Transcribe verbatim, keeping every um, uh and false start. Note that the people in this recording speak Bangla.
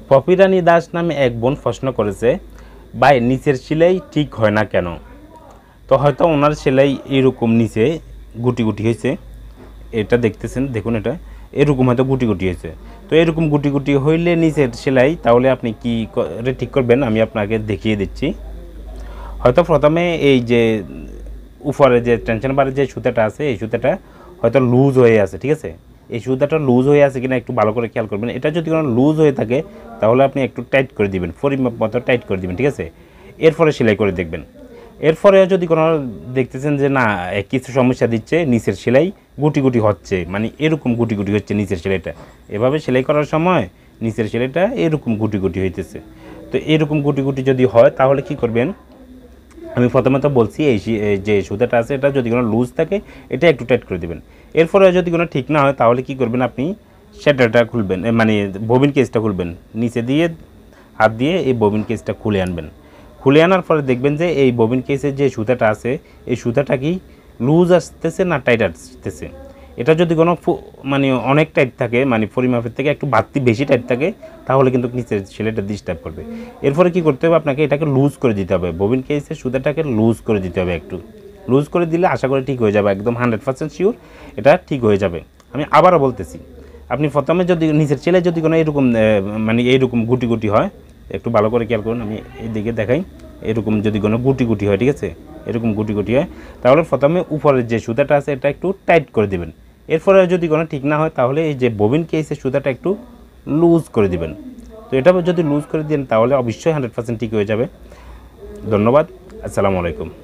পপিরানী দাস নামে এক বোন প্রশ্ন করেছে, ভাই নিচের সেলাই ঠিক হয় না কেন? তো হয়তো ওনার সেলাই এরকম নিচে গুটি গুটি হয়েছে, এটা দেখতেছেন, দেখুন এটা এরকম হয়তো গুটি গুটি হয়েছে। তো এরকম গুটি গুটি হইলে নিচের সেলাই, তাহলে আপনি কি করে ঠিক করবেন আমি আপনাকে দেখিয়ে দিচ্ছি। হয়তো প্রথমে এই যে উপরে যে টেনশন বারের যে সুতাটা আছে, এই সুতাটা হয়তো লুজ হয়ে আছে, ঠিক আছে? এই সুতাটা লুজ হয়ে আছে কিনা একটু ভালো করে খেয়াল করবেন। এটা যদি কোনো লুজ হয়ে থাকে তাহলে আপনি একটু টাইট করে দিবেন, পরিমাপ মতো টাইট করে দিবেন, ঠিক আছে? এরপরে সেলাই করে দেখবেন। এরপরে যদি কোনো দেখতেছেন যে না কিছু সমস্যা দিচ্ছে, নিচের সেলাই গুটি গুটি হচ্ছে, মানে এরকম গুটি গুটি হচ্ছে নিচের সেলাইটা, এভাবে সেলাই করার সময় নিচের সেলাইটা এরকম গুটি গুটি হইতেছে। তো এরকম গুটি গুটি যদি হয় তাহলে কি করবেন, আমি প্রথমত বলছি এই যে সুতাটা আছে এটা যদি কোনো লুজ থাকে এটা একটু টাইট করে দেবেন। এরপরে যদি কোনো ঠিক না হয় তাহলে কি করবেন, আপনি সেটাটা খুলবেন, মানে ববিন কেসটা খুলবেন, নিচে দিয়ে হাত দিয়ে এই ববিন কেসটা খুলে আনবেন। খুলে আনার পরে দেখবেন যে এই ববিন কেসের যে সুতাটা আছে এই সুতাটা কি লুজ আসতেছে না টাইট আসতেছে। এটা যদি কোনো মানে অনেক টাইট থাকে, মানে পরিমাপের থেকে একটু বাড়তি বেশি টাইট থাকে, তাহলে কিন্তু নিচের সেলাইটা ডিস্টার্ব করবে। এরপরে কি করতে হবে, আপনাকে এটাকে লুজ করে দিতে হবে, ববিন কেসের সুতাটাকে লুজ করে দিতে হবে। একটু লুজ করে দিলে আশা করি ঠিক হয়ে যাবে, একদম হান্ড্রেড পার্সেন্ট শিওর এটা ঠিক হয়ে যাবে। আমি আবারও বলতেছি, আপনি প্রথমে যদি নিচের সেলাই যদি কোনো এরকম মানে এইরকম গুটি গুটি হয়, একটু ভালো করে খেয়াল করুন, আমি এইদিকে দেখাই, এরকম যদি কোনো গুটি গুটি হয়, ঠিক আছে, এরকম গুটি গুটি হয়, তাহলে প্রথমে উপরের যে সুতাটা আছে এটা একটু টাইট করে দেবেন। এরপরে যদি কোনো ঠিক না হয় তাহলে এই যে ববিন কেসের সুতাটা একটু লুজ করে দিবেন। তো এটা যদি লুজ করে দেন তাহলে অবশ্যই হান্ড্রেড পার্সেন্ট ঠিক হয়ে যাবে। ধন্যবাদ, আসসালামু আলাইকুম।